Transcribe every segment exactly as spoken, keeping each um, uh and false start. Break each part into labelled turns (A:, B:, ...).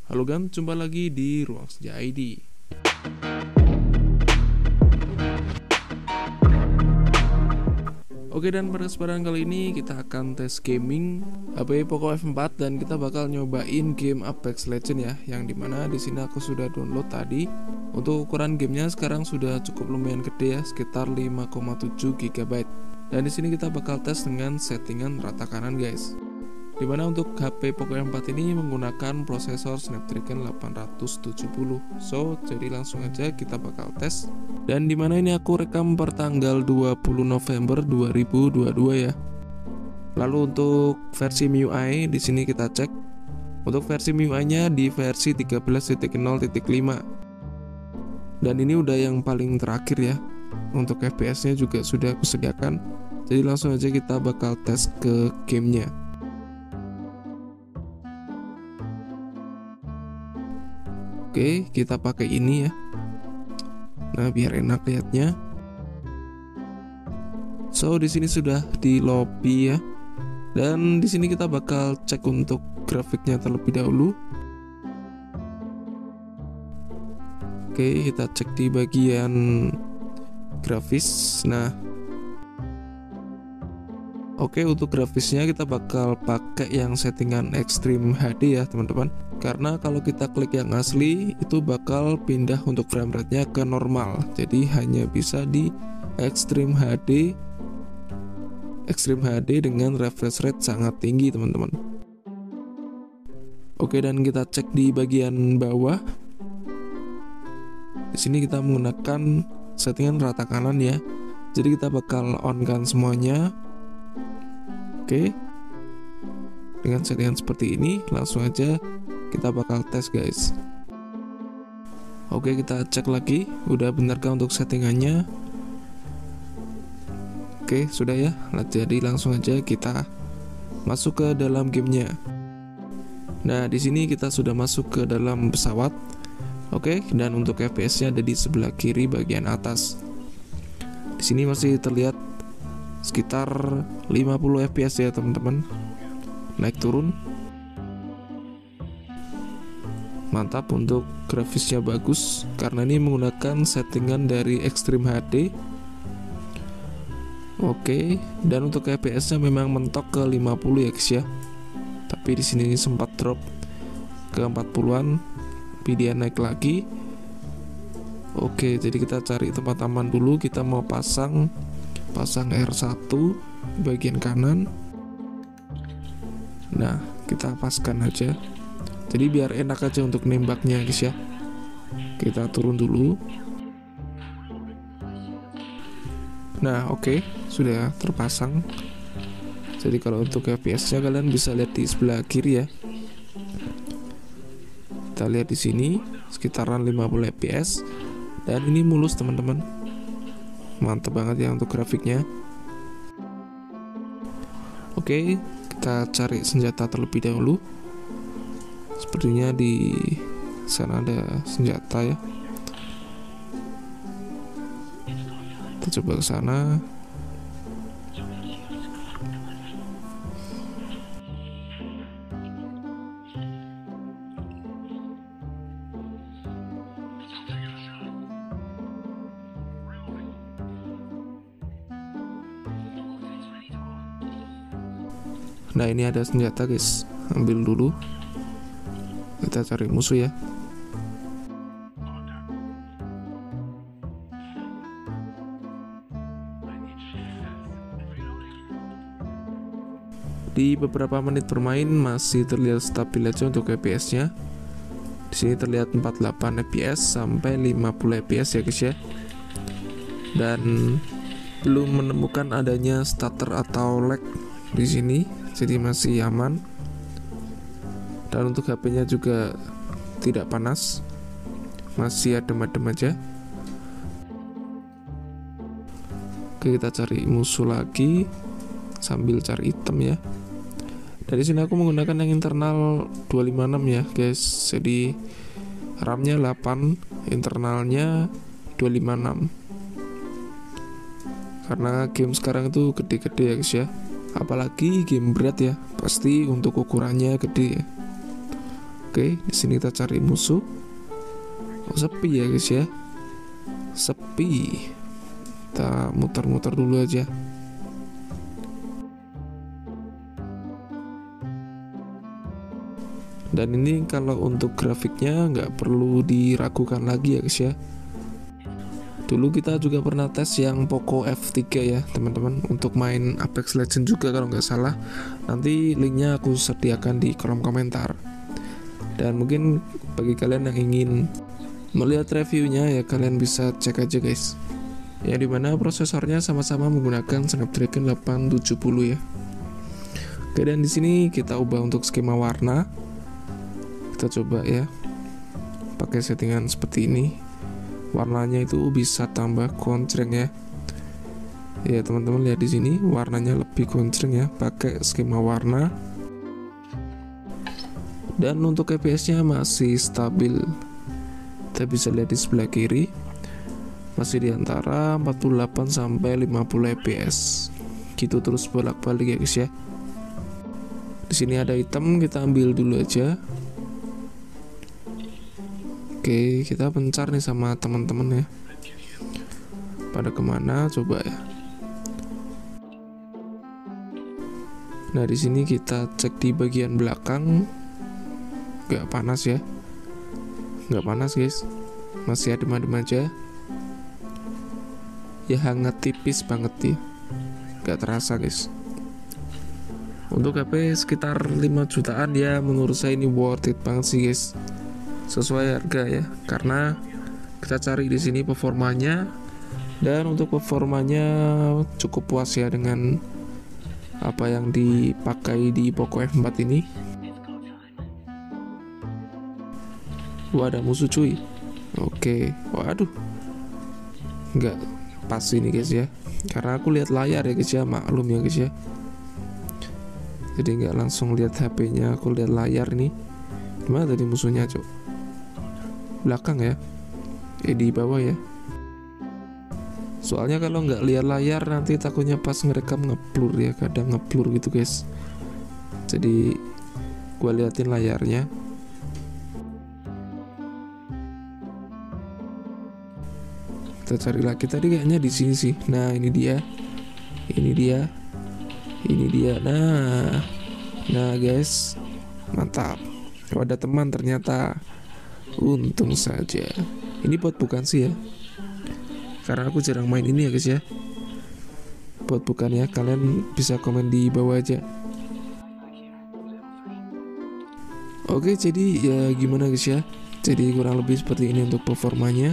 A: Halo gan, jumpa lagi di Ruang Senja I D. Oke, dan pada kesempatan kali ini kita akan tes gaming H P Poco F empat dan kita bakal nyobain game Apex Legends ya, yang dimana di sini aku sudah download tadi. Untuk ukuran gamenya sekarang sudah cukup lumayan gede ya, sekitar lima koma tujuh giga byte. Dan di sini kita bakal tes dengan settingan rata kanan guys. Dimana untuk H P Poco F empat ini menggunakan prosesor Snapdragon delapan ratus tujuh puluh. So, jadi langsung aja kita bakal tes. Dan dimana ini aku rekam per tanggal dua puluh November dua ribu dua puluh dua ya. Lalu untuk versi M I U I di sini kita cek. Untuk versi M I U I-nya di versi tiga belas titik nol titik lima. Dan ini udah yang paling terakhir ya. Untuk F P S-nya juga sudah aku sediakan. Jadi langsung aja kita bakal tes ke gamenya. Oke, kita pakai ini ya. Nah, biar enak lihatnya. So, di sini sudah di lobby ya. Dan di sini kita bakal cek untuk grafiknya terlebih dahulu. Oke, kita cek di bagian grafis. Nah, oke, untuk grafisnya kita bakal pakai yang settingan Extreme H D ya teman-teman. Karena kalau kita klik yang asli itu bakal pindah untuk frame rate-nya ke normal. Jadi hanya bisa di Extreme H D Extreme H D dengan refresh rate sangat tinggi teman-teman. Oke, dan kita cek di bagian bawah. Di sini kita menggunakan settingan rata kanan ya. Jadi kita bakal on kan semuanya. Oke. Dengan settingan seperti ini langsung aja kita bakal tes guys. Oke, kita cek lagi udah benarkah untuk settingannya. Oke, sudah ya. Jadi langsung aja kita masuk ke dalam gamenya. Nah, di sini kita sudah masuk ke dalam pesawat. Oke, dan untuk F P S-nya ada di sebelah kiri bagian atas. Di sini masih terlihat sekitar lima puluh F P S ya teman-teman. Naik turun. Mantap, untuk grafisnya bagus karena ini menggunakan settingan dari Extreme H D. Oke, dan untuk F P S-nya memang mentok ke lima puluh ya guys ya. Tapi di sini sempat drop ke empat puluhan, tapi dia naik lagi. Oke, jadi kita cari tempat aman dulu. Kita mau pasang pasang R satu di bagian kanan. Nah, kita paskan aja. Jadi biar enak aja untuk nembaknya guys ya. Kita turun dulu. Nah, oke, okay, sudah terpasang. Jadi kalau untuk F P S-nya kalian bisa lihat di sebelah kiri ya. Kita lihat di sini sekitaran lima puluh F P S dan ini mulus teman-teman. Mantap banget ya untuk grafiknya. Oke, okay, kita cari senjata terlebih dahulu. Sepertinya di sana ada senjata ya. Kita coba ke sana. Nah, ini ada senjata guys. Ambil dulu. Kita cari musuh ya. Di beberapa menit bermain masih terlihat stabil aja untuk F P S-nya. Di sini terlihat empat puluh delapan F P S sampai lima puluh F P S ya guys ya. Dan belum menemukan adanya stutter atau lag di sini, jadi masih aman. Dan untuk H P-nya juga tidak panas, masih adem-adem aja. Oke, kita cari musuh lagi sambil cari item ya. Dari sini aku menggunakan yang internal dua lima enam ya guys. Jadi RAM-nya delapan, internalnya dua lima enam. Karena game sekarang itu gede-gede ya guys ya. Apalagi game berat ya, pasti untuk ukurannya gede ya. Oke, di sini kita cari musuh. Oh, sepi ya guys ya. Sepi. Kita muter-muter dulu aja. Dan ini kalau untuk grafiknya nggak perlu diragukan lagi ya guys ya. Dulu kita juga pernah tes yang Poco F tiga ya teman-teman, untuk main Apex Legends juga kalau nggak salah. Nanti linknya aku sediakan di kolom komentar. Dan mungkin bagi kalian yang ingin melihat reviewnya ya kalian bisa cek aja guys. Yang dimana prosesornya sama-sama menggunakan Snapdragon delapan tujuh puluh ya. Oke, dan di sini kita ubah untuk skema warna. Kita coba ya, pakai settingan seperti ini. Warnanya itu bisa tambah koncreng ya. Ya teman-teman lihat di sini warnanya lebih koncreng ya, pakai skema warna. Dan untuk F P S-nya masih stabil. Kita bisa lihat di sebelah kiri masih di antara empat puluh delapan sampai lima puluh F P S. Gitu terus bolak-balik ya guys ya. Di sini ada item, kita ambil dulu aja. Oke, kita pencar nih sama teman-teman ya. Pada kemana coba ya. Nah, di sini kita cek di bagian belakang. Gak panas ya, gak panas guys, masih adem-adem aja ya, hangat tipis banget ya, gak terasa guys. Untuk H P sekitar lima jutaan ya, menurut saya ini worth it banget sih guys, sesuai harga ya, karena kita cari di sini performanya, dan untuk performanya cukup puas ya dengan apa yang dipakai di Poco F empat ini. Wah, ada musuh cuy. Oke, waduh, nggak pas ini guys ya, karena aku lihat layar ya guys ya, maklum ya guys ya. Jadi nggak langsung lihat H P-nya, aku lihat layar nih. Gimana tadi musuhnya cok? Belakang ya? Eh di bawah ya. Soalnya kalau nggak lihat layar nanti takutnya pas ngerekam ngeblur ya, kadang ngeblur gitu guys. Jadi gua liatin layarnya. Kita cari lagi, tadi kayaknya di sini sih. Nah, ini dia. Ini dia. Ini dia. Nah. Nah, guys. Mantap. Oh, ada teman ternyata. Untung saja. Ini bot bukan sih ya? Karena aku jarang main ini ya, guys ya. Bot bukan ya? Kalian bisa komen di bawah aja. Oke, jadi ya gimana guys ya? Jadi kurang lebih seperti ini untuk performanya.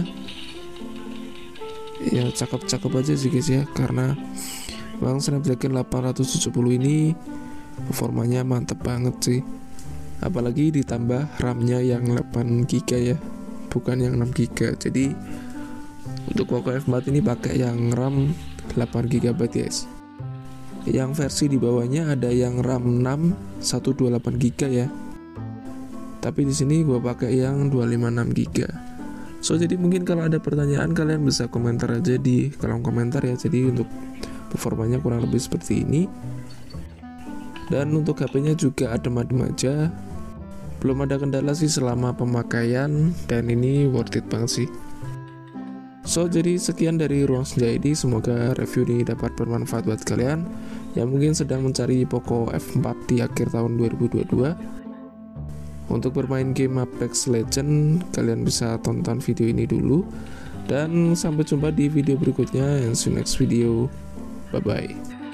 A: Ya cakep-cakep aja sih guys ya, karena Bang Snapdragon delapan tujuh nol ini performanya mantep banget sih. Apalagi ditambah RAM-nya yang delapan giga ya, bukan yang enam giga. Jadi untuk Poco F empat ini pakai yang RAM delapan giga byte guys. Yang versi di bawahnya ada yang RAM enam seratus dua puluh delapan giga ya. Tapi di sini gua pakai yang dua ratus lima puluh enam giga. So jadi mungkin kalau ada pertanyaan kalian bisa komentar aja di kolom komentar ya. Jadi untuk performanya kurang lebih seperti ini. Dan untuk H P-nya juga adem-adem aja. Belum ada kendala sih selama pemakaian, dan ini worth it banget sih. So jadi sekian dari Ruang Senja I D. Semoga review ini dapat bermanfaat buat kalian yang mungkin sedang mencari Poco F empat di akhir tahun dua ribu dua puluh dua. Untuk bermain game Apex Legends, kalian bisa tonton video ini dulu. Dan sampai jumpa di video berikutnya. And see you next video. Bye bye.